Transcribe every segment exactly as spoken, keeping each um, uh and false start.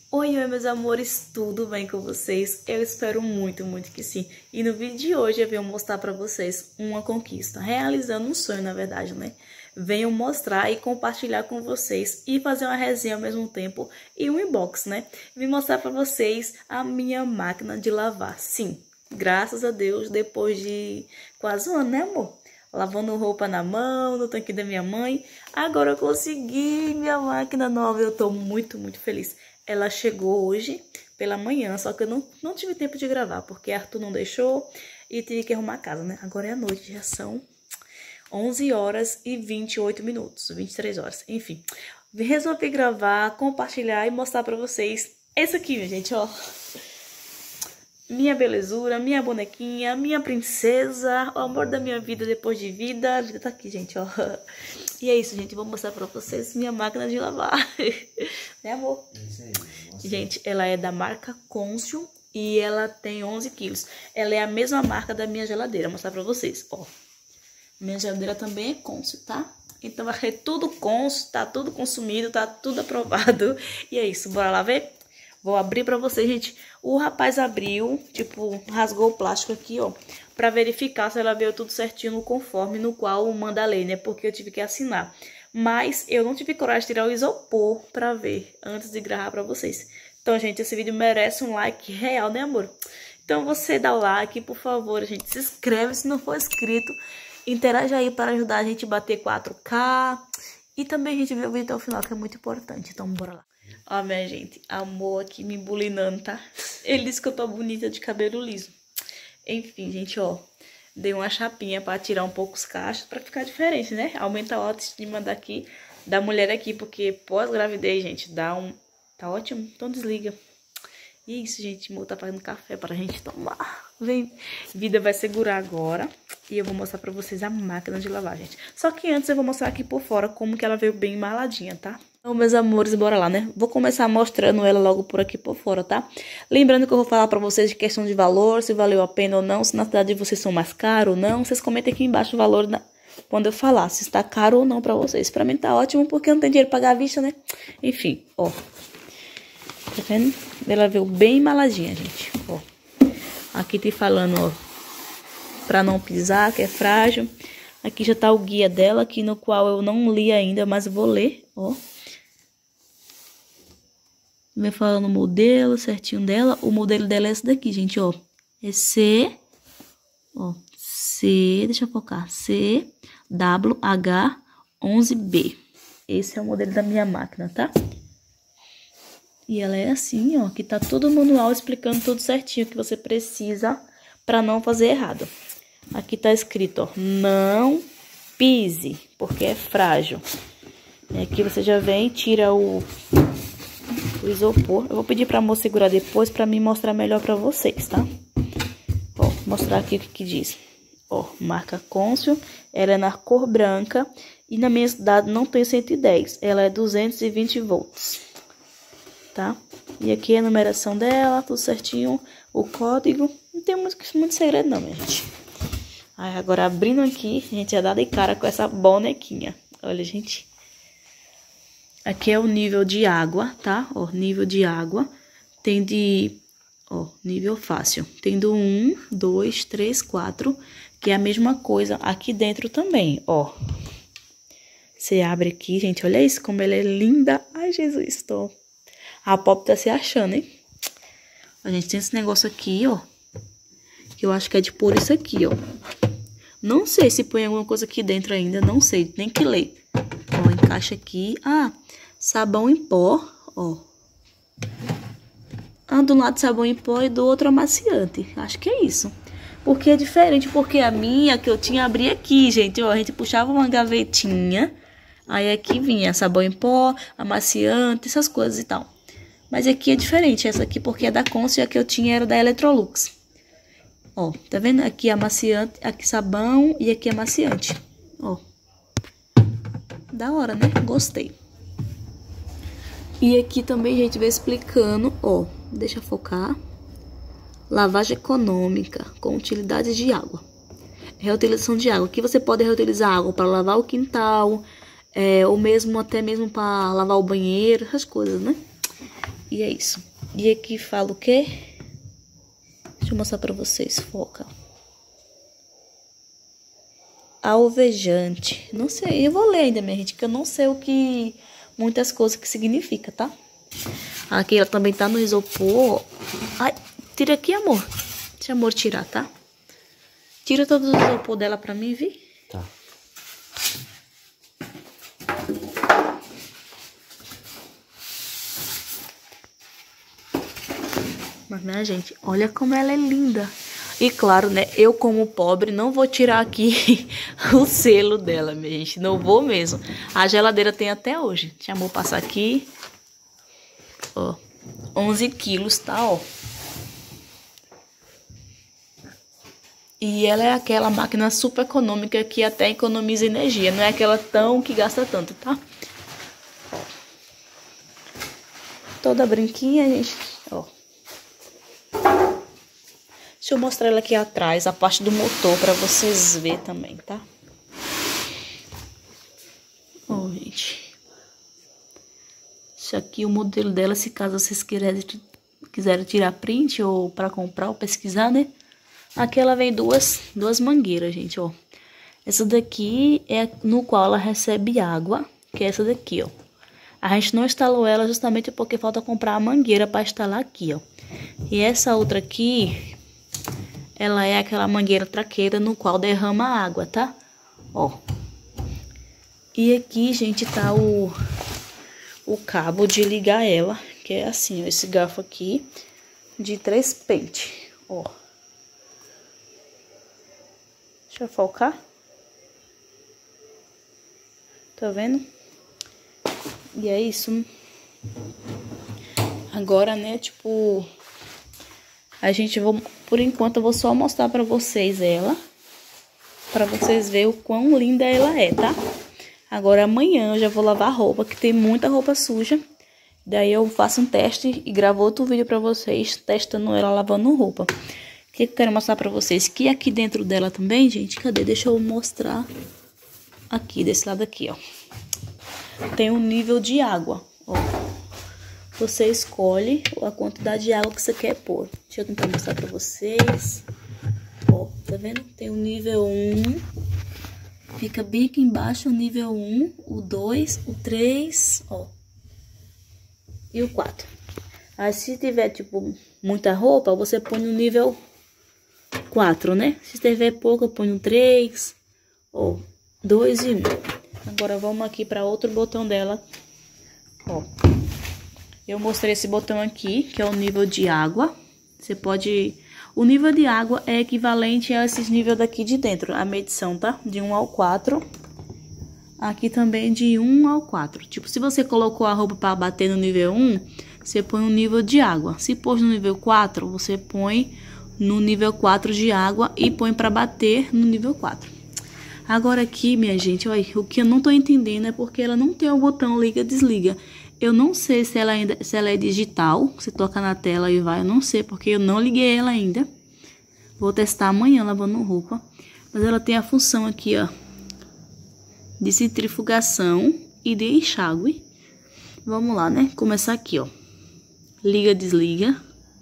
Oi, oi, meus amores, tudo bem com vocês? Eu espero muito, muito que sim. E no vídeo de hoje eu venho mostrar pra vocês uma conquista, realizando um sonho, na verdade, né? Venho mostrar e compartilhar com vocês e fazer uma resenha ao mesmo tempo e um inbox, né? Vim mostrar pra vocês a minha máquina de lavar. Sim, graças a Deus, depois de quase um ano, né, amor? Lavando roupa na mão, no tanque da minha mãe. Agora eu consegui minha máquina nova, eu tô muito, muito feliz. Ela chegou hoje pela manhã, só que eu não, não tive tempo de gravar, porque Arthur não deixou e tive que arrumar a casa, né? Agora é a noite, já são onze horas e vinte e oito minutos, vinte e três horas, enfim. Resolvi gravar, compartilhar e mostrar pra vocês esse aqui, minha gente, ó. Minha belezura, minha bonequinha, minha princesa, o amor da minha vida depois de vida. A vida tá aqui, gente, ó. E é isso, gente. Vou mostrar pra vocês minha máquina de lavar. Né, amor? Isso aí. Gente, ela é da marca Consul e ela tem onze quilos. Ela é a mesma marca da minha geladeira. Vou mostrar pra vocês, ó. Minha geladeira também é Consul, tá? Então vai ser tudo Consul, tá tudo consumido, tá tudo aprovado. E é isso, bora lá ver? Vou abrir pra vocês, gente. O rapaz abriu, tipo, rasgou o plástico aqui, ó, pra verificar se ela veio tudo certinho no conforme no qual manda a lei, né? Porque eu tive que assinar. Mas eu não tive coragem de tirar o isopor pra ver, antes de gravar pra vocês. Então, gente, esse vídeo merece um like real, né, amor? Então, você dá o like, por favor, gente. Se inscreve se não for inscrito. Interaja aí para ajudar a gente a bater quatro K. E também a gente vê o vídeo até o final, que é muito importante. Então, bora lá. Ó, minha gente, amor aqui me bulinando, tá? Ele disse que eu tô bonita de cabelo liso. Enfim, gente, ó. Dei uma chapinha pra tirar um pouco os cachos, pra ficar diferente, né? Aumenta a autoestima daqui, da mulher aqui, porque pós-gravidez, gente, dá um... Tá ótimo? Então desliga. E é isso, gente. Amor tá fazendo café pra gente tomar. Vem. Vida vai segurar agora. E eu vou mostrar pra vocês a máquina de lavar, gente. Só que antes eu vou mostrar aqui por fora como que ela veio bem embaladinha, tá? Então, meus amores, bora lá, né? Vou começar mostrando ela logo por aqui por fora, tá? Lembrando que eu vou falar pra vocês de questão de valor, se valeu a pena ou não, se na cidade de vocês são mais caro ou não. Vocês comentem aqui embaixo o valor na... quando eu falar, se está caro ou não pra vocês. Pra mim tá ótimo, porque eu não tenho dinheiro pra pagar à vista, né? Enfim, ó. Tá vendo? Ela veio bem embaladinha, gente, ó. Aqui tem falando, ó, pra não pisar, que é frágil. Aqui já tá o guia dela, aqui no qual eu não li ainda, mas vou ler, ó. Vem falando o modelo certinho dela. O modelo dela é esse daqui, gente, ó. É C, ó, C, deixa eu focar, C W H onze B. Esse é o modelo da minha máquina, tá? E ela é assim, ó, que tá todo o manual explicando tudo certinho que você precisa pra não fazer errado. Aqui tá escrito, ó, não pise, porque é frágil. E aqui você já vem e tira o... o isopor. Eu vou pedir pra moça segurar depois pra me mostrar melhor pra vocês, tá? Ó, vou mostrar aqui o que que diz. Ó, marca Consul, ela é na cor branca e na minha cidade não tem cento e dez, ela é duzentos e vinte volts, tá? E aqui a numeração dela, tudo certinho, o código, não tem muito, muito segredo não, minha gente. Aí agora abrindo aqui, a gente já dá de cara com essa bonequinha, olha, gente. Aqui é o nível de água, tá? Ó, nível de água. Tem de... Ó, nível fácil. Tem do um, dois, três, quatro. Que é a mesma coisa aqui dentro também, ó. Você abre aqui, gente. Olha isso, como ela é linda. Ai, Jesus, tô... A Pop tá se achando, hein? A gente tem esse negócio aqui, ó. Que eu acho que é de pôr isso aqui, ó. Não sei se põe alguma coisa aqui dentro ainda. Não sei, nem que ler. Ó, encaixa aqui. Ah... Sabão em pó, ó. Ah, do lado sabão em pó e do outro amaciante. Acho que é isso. Porque é diferente, porque a minha que eu tinha abri aqui, gente. Ó, a gente puxava uma gavetinha. Aí aqui vinha sabão em pó, amaciante, essas coisas e tal. Mas aqui é diferente, essa aqui porque é da Consul e a que eu tinha era da Electrolux. Ó, tá vendo? Aqui amaciante, aqui sabão e aqui amaciante. Ó. Da hora, né? Gostei. E aqui também, gente, vai explicando, ó, deixa eu focar. Lavagem econômica com utilidades de água. Reutilização de água. Aqui você pode reutilizar água para lavar o quintal, é, ou mesmo até mesmo para lavar o banheiro, essas coisas, né? E é isso. E aqui fala o quê? Deixa eu mostrar pra vocês, foca. Alvejante. Não sei, eu vou ler ainda, minha gente, que eu não sei o que... Muitas coisas que significa, tá? Aqui ela também tá no isopor. Ai, tira aqui, amor. Deixa amor tirar, tá? Tira todo o isopor dela pra mim, vi? Tá. Mas, minha gente, olha como ela é linda. E claro, né, eu como pobre não vou tirar aqui o selo dela, minha gente. Não vou mesmo. A geladeira tem até hoje. Deixa amor passar aqui. Ó, onze quilos, tá, ó. E ela é aquela máquina super econômica que até economiza energia. Não é aquela tão que gasta tanto, tá? Ó. Toda branquinha, gente, ó. Deixa eu mostrar ela aqui atrás, a parte do motor, pra vocês verem também, tá? Ó, gente. Isso aqui é o modelo dela, se caso vocês quiserem, quiserem tirar print ou pra comprar ou pesquisar, né? Aqui ela vem duas, duas mangueiras, gente, ó. Essa daqui é no qual ela recebe água, que é essa daqui, ó. A gente não instalou ela justamente porque falta comprar a mangueira pra instalar aqui, ó. E essa outra aqui... Ela é aquela mangueira traqueira no qual derrama água, tá? Ó. E aqui, gente, tá o, o cabo de ligar ela, que é assim, ó, esse garfo aqui, de três pentes, ó. Deixa eu focar. Tá vendo? E é isso. Agora, né, tipo... A gente, vou, por enquanto, eu vou só mostrar pra vocês ela. Pra vocês verem o quão linda ela é, tá? Agora, amanhã eu já vou lavar roupa, que tem muita roupa suja. Daí eu faço um teste e gravo outro vídeo pra vocês, testando ela lavando roupa. O que eu quero mostrar pra vocês? Que aqui dentro dela também, gente, cadê? Deixa eu mostrar aqui, desse lado aqui, ó. Tem um nível de água, ó. Você escolhe a quantidade de água que você quer pôr. Deixa eu tentar mostrar pra vocês. Ó, tá vendo? Tem o nível um. Fica bem aqui embaixo o nível um, o dois, o três, ó. E o quatro. Aí se tiver, tipo, muita roupa, você põe no nível quatro, né? Se tiver pouca, põe no três, ó, dois e um. Agora vamos aqui pra outro botão dela, ó. Eu mostrei esse botão aqui, que é o nível de água. Você pode... O nível de água é equivalente a esses níveis daqui de dentro, a medição, tá? De um ao quatro. Aqui também de um ao quatro. Tipo, se você colocou a roupa para bater no nível um, você põe o nível de água. Se pôs no nível quatro, você põe no nível quatro de água e põe para bater no nível quatro. Agora aqui, minha gente, olha, o que eu não tô entendendo é porque ela não tem o botão liga, desliga. Eu não sei se ela ainda, se ela é digital, você toca na tela e vai, eu não sei, porque eu não liguei ela ainda. Vou testar amanhã lavando roupa. Mas ela tem a função aqui, ó, de centrifugação e de enxágue. Vamos lá, né? Começar aqui, ó. Liga, desliga.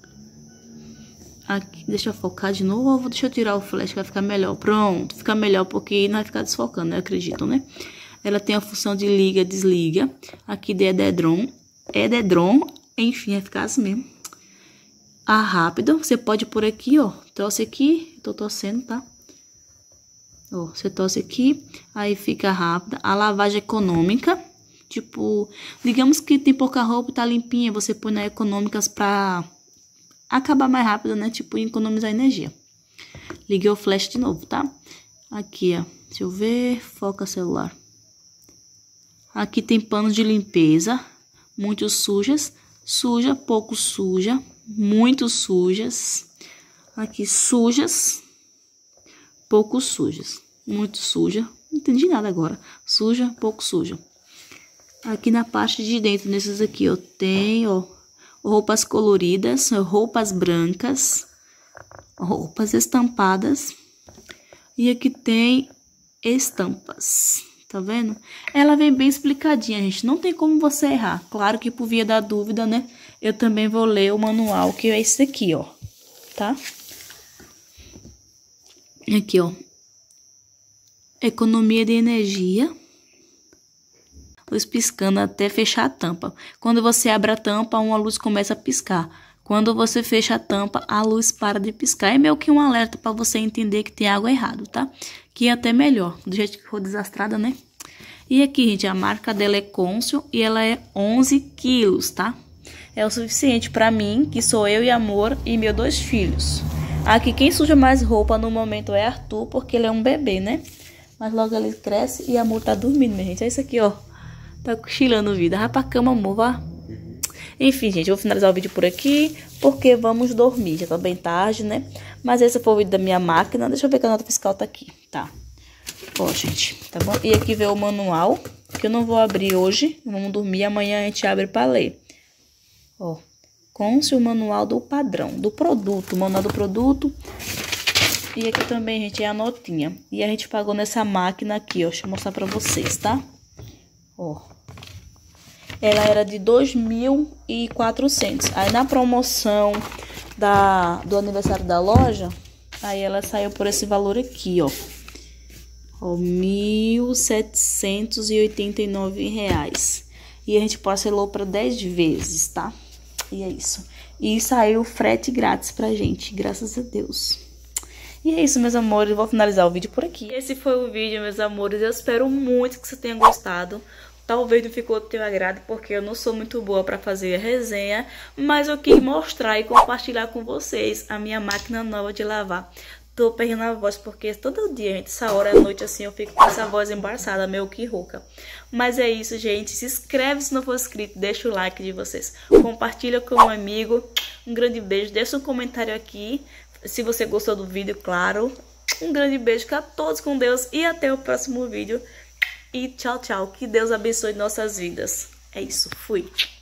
Aqui, deixa eu focar de novo. Deixa eu tirar o flash que vai ficar melhor. Pronto, fica melhor porque não vai ficar desfocando, eu acredito, né? Ela tem a função de liga, desliga. Aqui de edredom. Edredom, enfim, vai ficar assim mesmo. A rápido, você pode pôr aqui, ó. Torce aqui, tô torcendo, tá? Ó, você torce aqui, aí fica rápida. A lavagem econômica, tipo, digamos que tem pouca roupa e tá limpinha, você põe na econômicas pra acabar mais rápido, né? Tipo, economizar energia. Liguei o flash de novo, tá? Aqui, ó. Deixa eu ver, foca celular. Aqui tem panos de limpeza, muito sujas, suja, pouco suja, muito sujas. Aqui sujas, pouco sujas, muito suja, não entendi nada agora. Suja, pouco suja. Aqui na parte de dentro, nesses aqui, ó, tem, ó, roupas coloridas, roupas brancas, roupas estampadas. E aqui tem estampas. Tá vendo? Ela vem bem explicadinha, gente. Não tem como você errar. Claro que por via da dúvida, né? eu também vou ler o manual, que é esse aqui, ó, tá? Aqui, ó. Economia de energia. Luz piscando até fechar a tampa. Quando você abre a tampa, uma luz começa a piscar. Quando você fecha a tampa, a luz para de piscar. É meio que um alerta para você entender que tem algo errado, tá? Que é até melhor, do jeito que for desastrada, né? E aqui, gente, a marca dela é Consul e ela é onze quilos, tá? É o suficiente para mim, que sou eu e Amor e meus dois filhos. Aqui, quem suja mais roupa no momento é Arthur, porque ele é um bebê, né? Mas logo ele cresce e Amor tá dormindo, minha gente. É isso aqui, ó. Tá cochilando vida. Vai pra cama, amor, vá. Enfim, gente, eu vou finalizar o vídeo por aqui, porque vamos dormir. Já tá bem tarde, né? Mas esse foi o vídeo da minha máquina. Deixa eu ver que a nota fiscal tá aqui. Tá. Ó, gente, tá bom? E aqui vem o manual, que eu não vou abrir hoje. Vamos dormir, amanhã a gente abre pra ler. Ó. Consul, o manual do padrão, do produto. O manual do produto. E aqui também, gente, é a notinha. E a gente pagou nessa máquina aqui, ó. Deixa eu mostrar pra vocês, tá? Ó. Ela era de dois mil e quatrocentos. Aí na promoção da, do aniversário da loja, aí ela saiu por esse valor aqui, ó. Ó, mil setecentos e oitenta e nove reais. E a gente parcelou para dez vezes, tá? E é isso. E saiu frete grátis pra gente, graças a Deus. E é isso, meus amores. Eu vou finalizar o vídeo por aqui. Esse foi o vídeo, meus amores. Eu espero muito que você tenha gostado. Talvez não ficou do teu agrado, porque eu não sou muito boa para fazer a resenha, mas eu quis mostrar e compartilhar com vocês a minha máquina nova de lavar. Tô perdendo a voz, porque todo dia, gente, essa hora da noite assim, eu fico com essa voz embaçada, meio que rouca. Mas é isso, gente. Se inscreve se não for inscrito, deixa o like de vocês. Compartilha com um amigo. Um grande beijo. Deixa um comentário aqui, se você gostou do vídeo, claro. Um grande beijo, fica todos com Deus e até o próximo vídeo. E tchau, tchau. Que Deus abençoe nossas vidas. É isso. Fui.